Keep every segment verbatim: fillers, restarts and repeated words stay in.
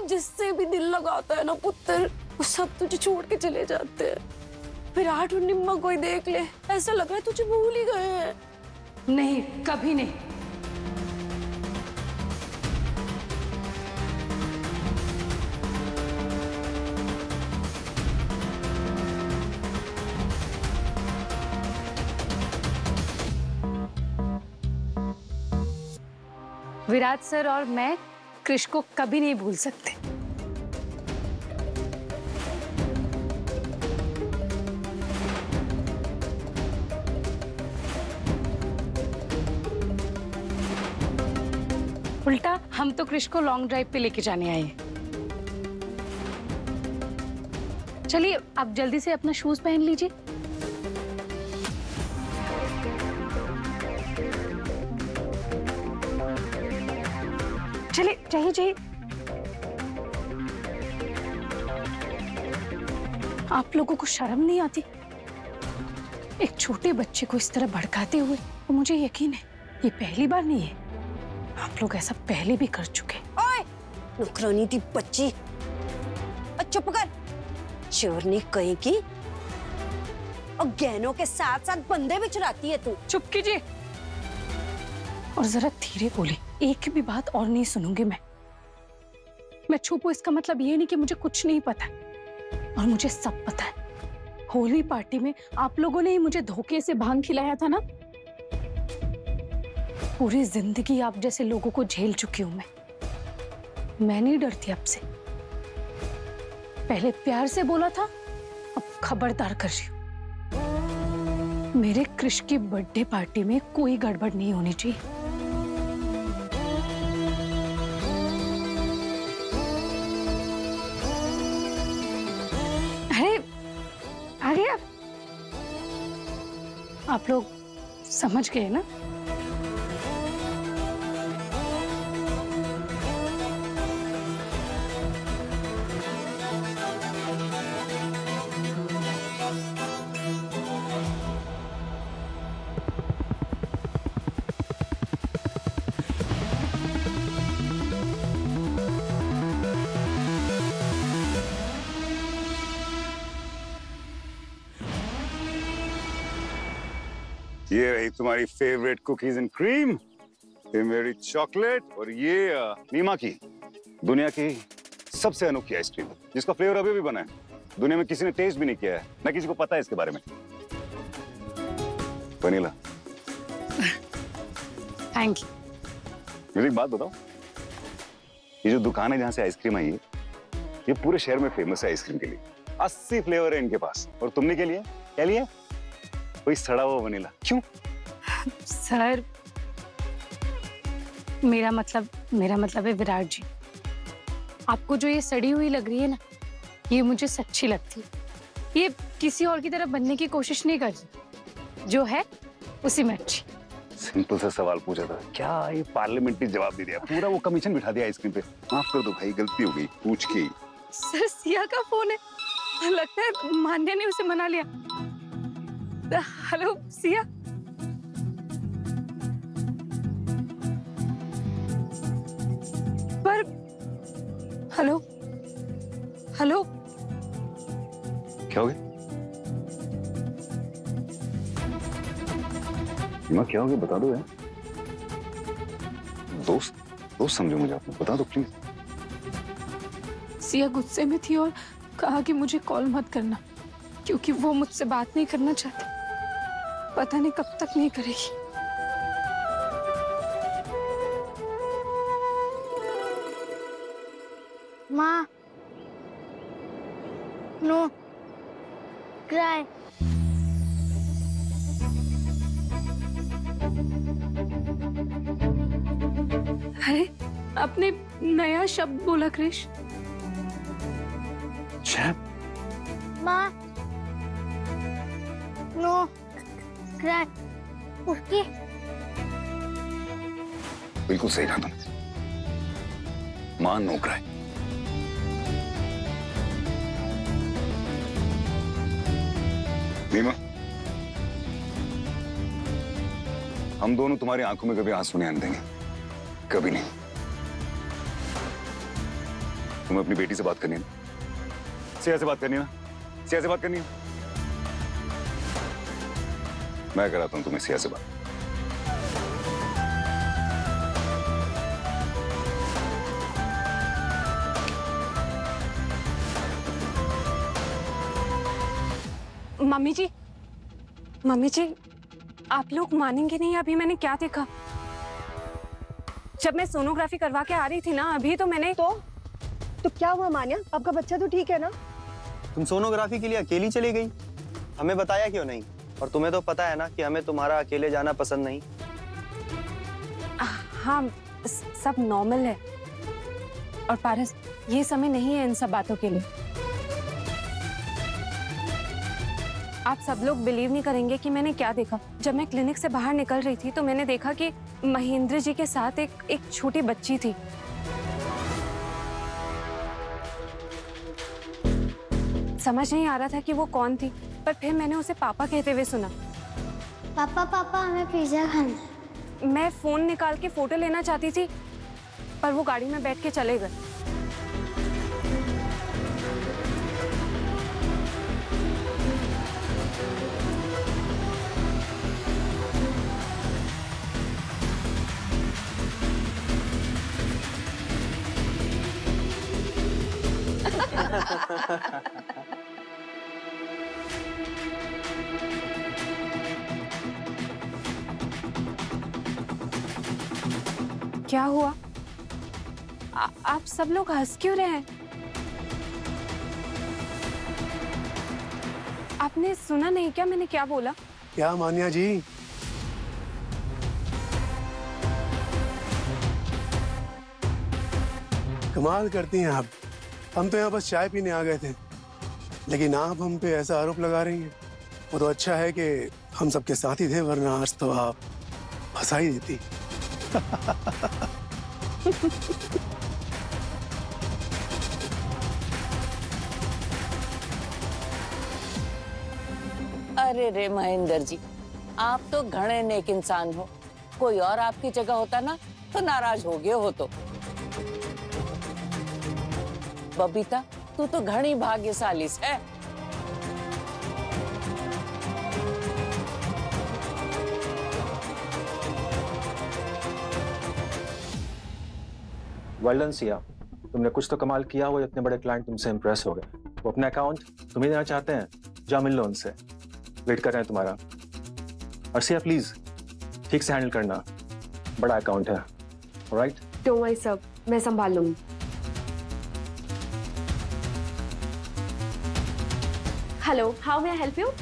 जिससे भी दिल लगाता है ना पुत्र, वो सब तुझे छोड़ के चले जाते हैं। विराट और निम्मा कोई देख ले, ऐसा लग रहा है तुझे भूल ही गए हैं। नहीं, कभी नहीं। विराट सर और मैं कृष को कभी नहीं भूल सकते। उल्टा हम तो कृष को लॉन्ग ड्राइव पे लेके जाने आए हैं। चलिए आप जल्दी से अपना शूज पहन लीजिए। चलिए चाहिए चाहिए। आप लोगों को शर्म नहीं आती एक छोटे बच्चे को इस तरह भड़काते हुए? तो मुझे यकीन है ये पहली बार नहीं है, आप लोग ऐसा पहले भी कर चुके। ओए, नुकरानी थी बच्ची, चुप कर। चोरनी कहीं की, और गहनों के साथ साथ बंदे भी चुराती है तू। चुप कीजिए और जरा धीरे बोली, एक भी बात और नहीं सुनूंगी मैं। मैं छुपू इसका मतलब ये नहीं कि मुझे कुछ नहीं पता, और मुझे सब पता है। होली पार्टी में आप लोगों ने ही मुझे धोखे से भांग खिलाया था ना। पूरी जिंदगी आप जैसे लोगों को झेल चुकी हूं मैं। मैं नहीं डरती आपसे। पहले प्यार से बोला था, अब खबरदार कर रही हूं। मेरे कृष की बर्थडे पार्टी में कोई गड़बड़ नहीं होनी चाहिए। अरे आ गए आप आप लोग समझ गए ना? ये रही तुम्हारी फेवरेट कुकीज एंड क्रीम, ये मेरी चॉकलेट, और ये नीमा की दुनिया की सबसे अनोखी आइसक्रीम, जिसका फ्लेवर अभी भी बना है। दुनिया में किसी ने टेस्ट भी नहीं किया है, ना किसी को पता है इसके बारे में। वनीला। Thank you. मुझे एक बात बताओ, ये जो दुकान है जहां से आइसक्रीम आई है, ये पूरे शहर में फेमस है आइसक्रीम के लिए। अस्सी फ्लेवर है इनके पास, और तुमने क्या लिया? क्या लिया? कोई सड़ा हुआ वनीला। क्यों? सर मेरा मतलब मेरा मतलब है विराट जी, आपको जो ये सड़ी हुई लग रही है ना, ये मुझे सच्ची लगती है। ये किसी और की तरह बनने की कोशिश नहीं कर रही, जो है उसी में अच्छी। सिंपल सा सवाल पूछा था, क्या ये पार्लियामेंट्री जवाब दे दिया? पूरा वो कमीशन बिठा दिया आइसक्रीम पे। माफ कर दो भाई, गलती हो गई, पूछ के। सर सिया का फोन है, लगता है मान्या ने उसे मना लिया। हेलो सिया। पर हेलो हेलो क्या हो गया? माँ क्या हो गया? बता दो यार। दोस्त दोस्त समझो मुझे, आपने बता दो प्लीज। सिया गुस्से में थी और कहा कि मुझे कॉल मत करना, क्योंकि वो मुझसे बात नहीं करना चाहती। पता नहीं कब तक नहीं करेगी। माँ, नो क्राई। अरे आपने नया शब्द बोला कृष। माँ, नो क्राई। उसकी बिल्कुल सही कहा तुमने, मां नो क्राई। नीमा, हम दोनों तुम्हारी आंखों में कभी आंसू नहीं आने देंगे, कभी नहीं। तुम्हें अपनी बेटी से बात करनी है ना? सिया से बात करनी है ना? सिया से बात करनी है? मैं कराता हूं तुम्हें सिया से बात। मम्मी जी, मम्मी जी, आप लोग मानेंगे नहीं, अभी मैंने क्या देखा। जब मैं सोनोग्राफी करवा के आ रही थी ना, अभी तो मैंने तो तो क्या हुआ मान्या? आपका बच्चा तो ठीक है ना? तुम सोनोग्राफी के लिए अकेली चली गई, हमें बताया क्यों नहीं? और तुम्हें तो पता है ना कि हमें तुम्हारा अकेले जाना पसंद नहीं। हाँ, सब नॉर्मल है। और पारस, ये समय नहीं है इन सब बातों के लिए। आप सब लोग बिलीव नहीं करेंगे कि मैंने क्या देखा। जब मैं क्लिनिक से बाहर निकल रही थी तो मैंने देखा कि महेंद्र जी के साथ एक एक छोटी बच्ची थी। समझ नहीं आ रहा था कि वो कौन थी, पर फिर मैंने उसे पापा कहते हुए सुना। पापा पापा हमें पिज्जा खाना है। मैं फोन निकाल के फोटो लेना चाहती थी, पर वो गाड़ी में बैठ के चले गए। क्या हुआ? आ, आप सब लोग हंस क्यों रहे हैं? आपने सुना नहीं क्या मैंने क्या बोला? क्या मान्या जी? कमाल करती हैं आप। हम तो यहाँ बस चाय पीने आ गए थे, लेकिन आप हम पे ऐसा आरोप लगा रही हैं। वो तो अच्छा है कि हम सबके साथ ही थे, वरना आज तो आप फंसा ही देती। अरे रे महेंद्र जी, आप तो घणे नेक इंसान हो। कोई और आपकी जगह होता ना तो नाराज हो गए हो। तो बबीता, तू तो घणी भाग्यशाली है। वेल डन सिया, तुमने कुछ तो कमाल किया हुआ। इतने बड़े क्लाइंट तुमसे इंप्रेस हो गए। वो अपना अकाउंट तुम्हें देना चाहते हैं, जा मिल लो उनसे। वेट कर रहे हैं तुम्हारा। और सिया प्लीज ठीक से हैंडल करना, बड़ा अकाउंट है। ऑलराइट? डोंट वरी सर, मैं संभाल लूंगी। Hello, how may I help you?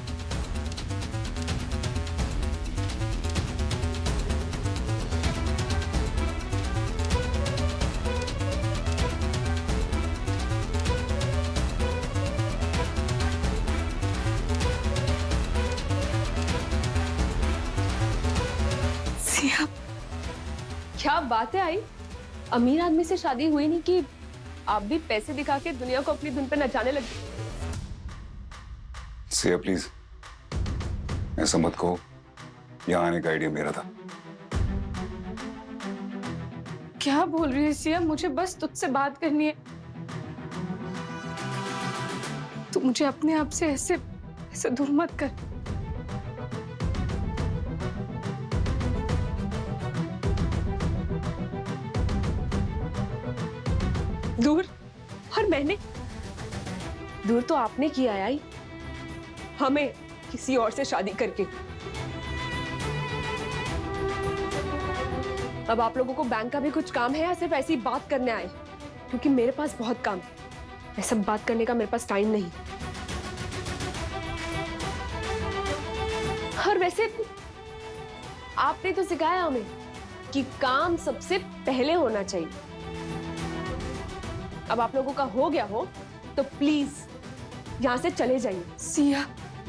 Siya, क्या बात है आई? अमीर आदमी से शादी हुई नहीं कि आप भी पैसे दिखा के दुनिया को अपनी धुन पे नचाने लगे। सिया प्लीज ऐसा मत कहो, यहाँ आने का आइडिया मेरा था। क्या बोल रही है सिया? मुझे बस तुझसे बात करनी है। तू मुझे अपने आप से ऐसे ऐसे दूर मत कर। दूर? और मैंने? दूर तो आपने किया है आई, हमें किसी और से शादी करके। अब आप लोगों को बैंक का भी कुछ काम है या सिर्फ ऐसी बात करने आए? क्योंकि मेरे पास बहुत काम है, ये सब बात करने का मेरे पास टाइम नहीं। और वैसे आपने तो सिखाया हमें कि काम सबसे पहले होना चाहिए। अब आप लोगों का हो गया हो तो प्लीज यहां से चले जाइए। सिया,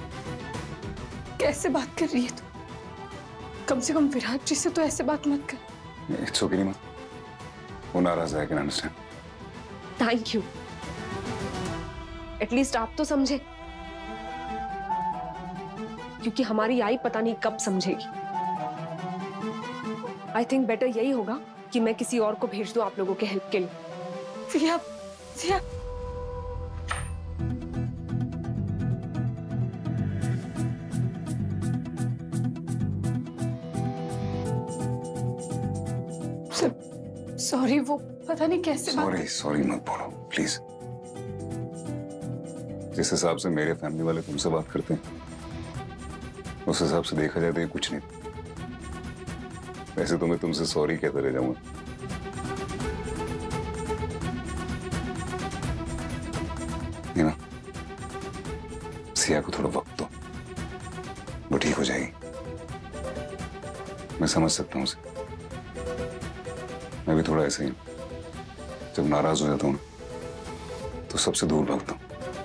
कैसे बात कर रही है तू? कम से कम विराट जी से तो ऐसे बात मत कर। इट्स ओके नीमा, वो नाराज है, I can understand. Thank you, at least आप तो समझे, क्योंकि हमारी आई पता नहीं कब समझेगी। आई थिंक बेटर यही होगा कि मैं किसी और को भेज दूं आप लोगों के हेल्प के लिए। सिया, सिया, सॉरी, वो पता नहीं कैसे बात- सॉरी सॉरी मत बोलो प्लीज। जिस हिसाब से मेरे फैमिली वाले तुमसे बात करते हैं उस हिसाब से देखा जाए तो ये कुछ नहीं। वैसे तो मैं तुमसे सॉरी कहते रह जाऊंगा। नहीं ना, सिया को थोड़ा वक्त दो, वो ठीक हो जाएगी। मैं समझ सकता हूँ उसे, मैं भी थोड़ा ऐसे ही जब नाराज हो जाता हूँ ना तो सबसे दूर भागता हूँ,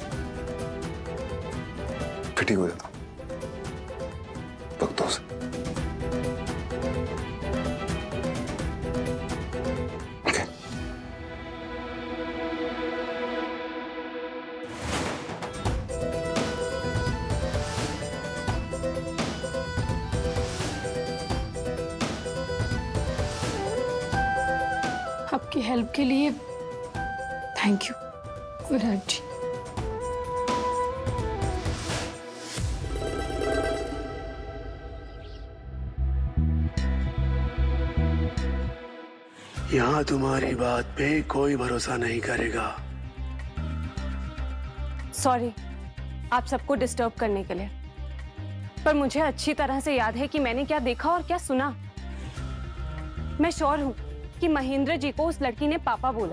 फिर ठीक हो जाता हूँ। वक्त दो उसे। ओके। आपकी हेल्प के लिए थैंक यू विराट जी। यहाँ तुम्हारी बात पे कोई भरोसा नहीं करेगा। सॉरी आप सबको डिस्टर्ब करने के लिए, पर मुझे अच्छी तरह से याद है कि मैंने क्या देखा और क्या सुना। मैं श्योर हूं कि महेंद्र जी को उस लड़की ने पापा बोला।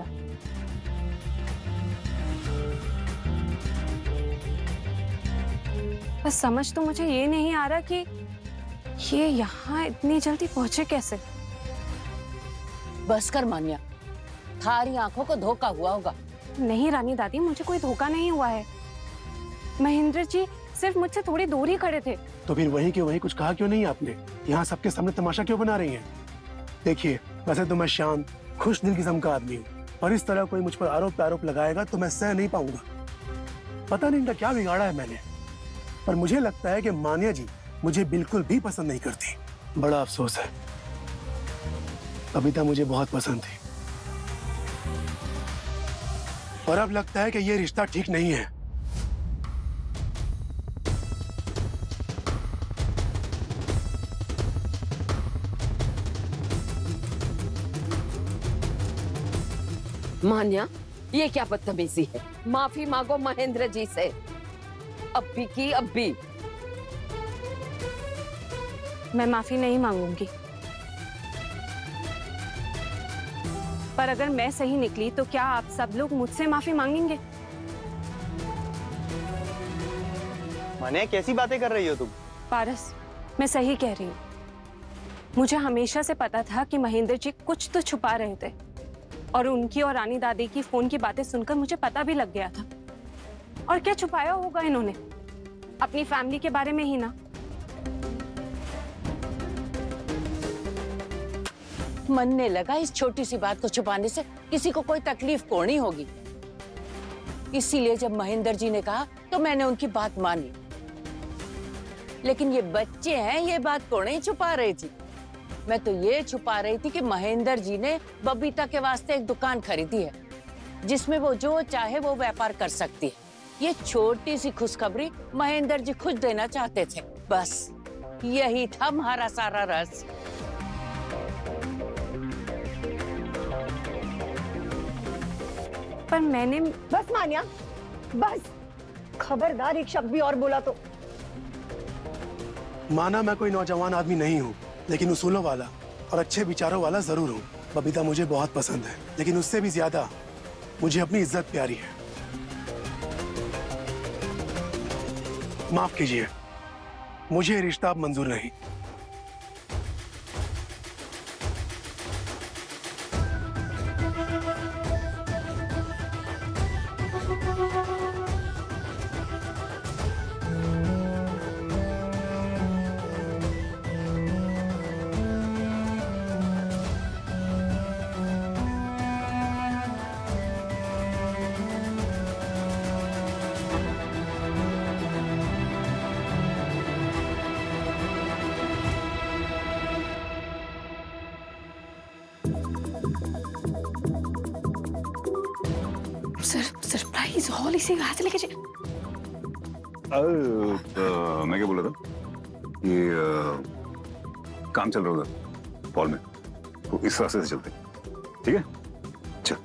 बस समझ तो मुझे ये नहीं आ रहा कि ये यहाँ इतनी जल्दी पहुंचे कैसे। बस कर मान्या, थारी आंखों को धोखा हुआ होगा। नहीं रानी दादी, मुझे कोई धोखा नहीं हुआ है। महेंद्र जी सिर्फ मुझसे थोड़ी दूर ही खड़े थे। तो फिर वहीं के वहीं कुछ कहा क्यों नहीं आपने? यहाँ सबके सामने तमाशा क्यों बना रही हैं? देखिए, वैसे तो मैं शांत खुश दिल किस्म का आदमी हूँ, और इस तरह कोई मुझ पर आरोप आरोप लगाएगा तो मैं सह नहीं पाऊंगा। पता नहीं इनका क्या बिगाड़ा है मैंने, पर मुझे लगता है कि मान्या जी मुझे बिल्कुल भी पसंद नहीं करती। बड़ा अफसोस है, बबीता मुझे बहुत पसंद थी, और अब लगता है कि ये रिश्ता ठीक नहीं है। मान्या, ये क्या बदतमीजी है? माफी मांगो महेंद्र जी से, अब भी की अब भी। मैं माफी नहीं मांगूंगी, पर अगर मैं सही निकली तो क्या आप सब लोग मुझसे माफी मांगेंगे? मान्या, कैसी बातें कर रही हो तुम? पारस, मैं सही कह रही हूँ। मुझे हमेशा से पता था कि महेंद्र जी कुछ तो छुपा रहे थे, और उनकी और रानी दादी की फोन की बातें सुनकर मुझे पता भी लग गया था। और क्या छुपाया होगा इन्होंने? अपनी फैमिली के बारे में ही ना। मनने लगा इस छोटी सी बात को छुपाने से किसी को कोई तकलीफ कोनी होगी, इसीलिए जब महेंद्र जी ने कहा तो मैंने उनकी बात मानी। लेकिन ये बच्चे हैं, ये बात कौन ही छुपा रही थी? मैं तो ये छुपा रही थी कि महेंद्र जी ने बबीता के वास्ते एक दुकान खरीदी है जिसमें वो जो चाहे वो व्यापार कर सकती है। ये छोटी सी खुशखबरी महेंद्र जी खुद देना चाहते थे, बस यही था हमारा सारा राज। पर मैंने बस मान्या, बस। खबरदार एक शब्द भी और बोला तो। माना मैं कोई नौजवान आदमी नहीं हूँ, लेकिन उसूलों वाला और अच्छे विचारों वाला जरूर हूँ। बबीता मुझे बहुत पसंद है, लेकिन उससे भी ज्यादा मुझे अपनी इज्जत प्यारी है। माफ कीजिए, मुझे ये रिश्ता अब मंजूर नहीं। सर सरप्राइज हॉल इसे कहाँ से लेके जाए? मैं क्या बोल रहा था, ये आ, काम चल रहा था हॉल में, तो इस रास्ते से चलते, ठीक है? चल।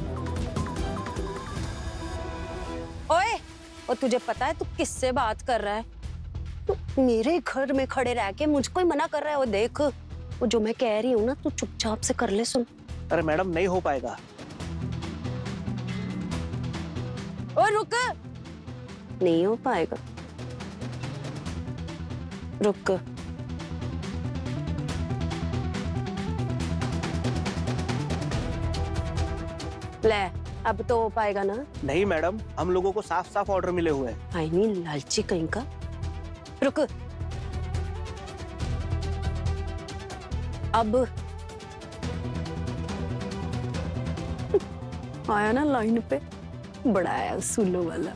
ओए, और तुझे पता है तू किससे बात कर रहा है? तू मेरे घर में खड़े रह के मुझको ही मना कर रहा है। वो देख, वो जो मैं कह रही हूँ ना, तू चुपचाप से कर ले। सुन। अरे मैडम नहीं हो पाएगा। ओए रुक, नहीं हो पाएगा, रुक। ले, अब तो हो पाएगा ना? नहीं मैडम, हम लोगों को साफ साफ ऑर्डर मिले हुए हैं। आई मीन लालची कहीं का। रुक, अब आया ना लाइन पे, बड़ा आया सुनो वाला।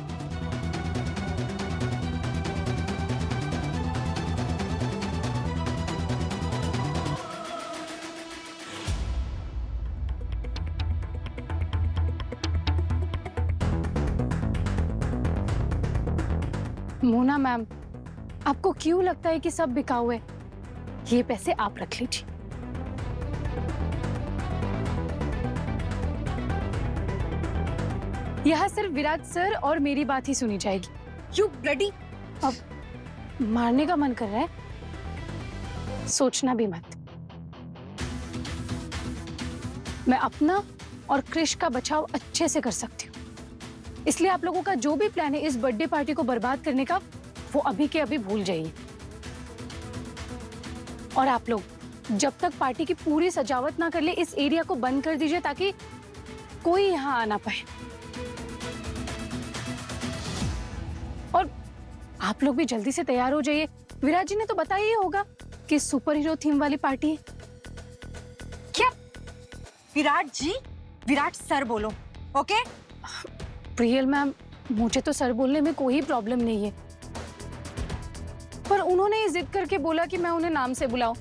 मोना मैम, आपको क्यों लगता है कि सब बिकाऊ है? ये पैसे आप रख लीजिए। यहाँ सिर्फ विराट सर और मेरी बात ही सुनी जाएगी। You bloody. अब मारने का मन कर रहा है, सोचना भी मत। मैं अपना और क्रिश का बचाव अच्छे से कर सकती हूँ, इसलिए आप लोगों का जो भी प्लान है इस बर्थडे पार्टी को बर्बाद करने का, वो अभी के अभी भूल जाइए। और आप लोग जब तक पार्टी की पूरी सजावट ना कर ले, इस एरिया को बंद कर दीजिए ताकि कोई यहाँ आ ना पाए। और आप लोग भी जल्दी से तैयार हो जाइए। विराट जी ने तो बताया ही होगा कि सुपर हीरो थीम वाली पार्टी है। क्या? विराट जी? विराट सर बोलो, ओके? प्रियल मैम, मुझे तो सर बोलने में कोई प्रॉब्लम नहीं है, पर उन्होंने जिद करके बोला कि मैं उन्हें नाम से बुलाऊं।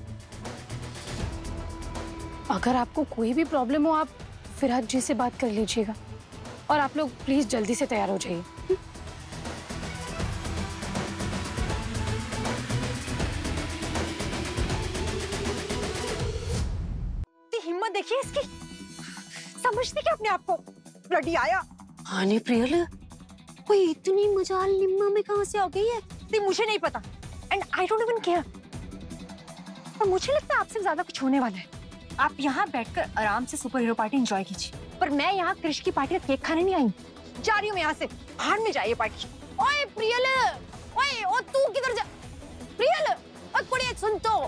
अगर आपको कोई भी प्रॉब्लम हो, आप विराट जी से बात कर लीजिएगा। और आप लोग प्लीज जल्दी से तैयार हो जाइए। हिम्मत देखिए इसकी, समझती क्या अपने आप को? ब्लडी आया। हाँ नहीं प्रियल, कोई इतनी मजाल निम्मा में कहां से आ गई है? तो मुझे नहीं पता, and I don't even care. और मुझे लगता है आपसे ज्यादा कुछ होने वाला है। आप यहाँ बैठकर आराम से सुपर हीरो पार्टी एंजॉय कीजिए, पर मैं यहाँ क्रिश की पार्टी का केक खाने नहीं आई। जा रही हूँ मैं यहाँ से, बाहर में जाइए पार्टी। ओए प्रियल, ओए ओ तू किधर जा? प्रियल, ओ कुड़िए सुन तो।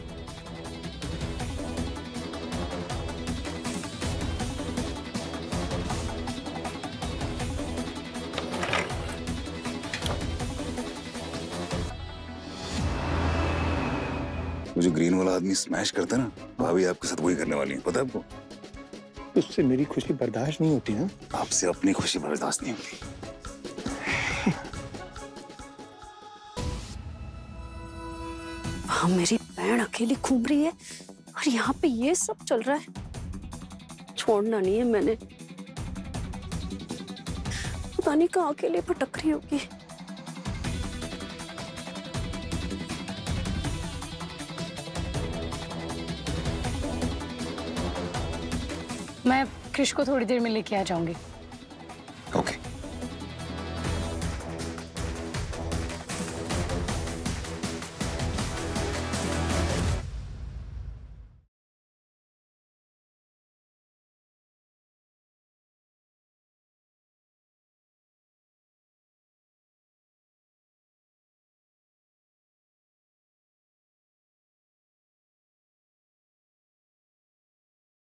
वो जो ग्रीन वाला आदमी स्मैश करता है ना, भाभी आपके साथ वही करने वाली है, पता है आपको? उससे मेरी खुशी बर्दाश्त नहीं होती है। आपसे अपनी खुशी बर्दाश्त नहीं होती। वहाँ मेरी बहन अकेली घूम रही है और यहाँ पे ये सब चल रहा है। छोड़ना नहीं है मैंने। पता नहीं कहाँ अकेले भटक रही होगी। मैं क्रिश को थोड़ी देर में लेके आ जाऊंगी।